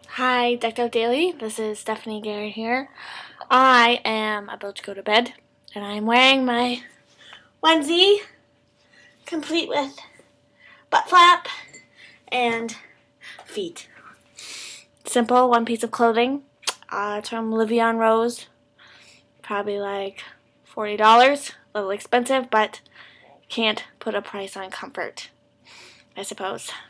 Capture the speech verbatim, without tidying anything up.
Hi, Decked Out Daily. This is Stephanie Garrett here. I am about to go to bed, and I'm wearing my onesie, complete with butt flap and feet. Simple, one piece of clothing. Uh, it's from Livion Rose. Probably like forty dollars. A little expensive, but can't put a price on comfort, I suppose.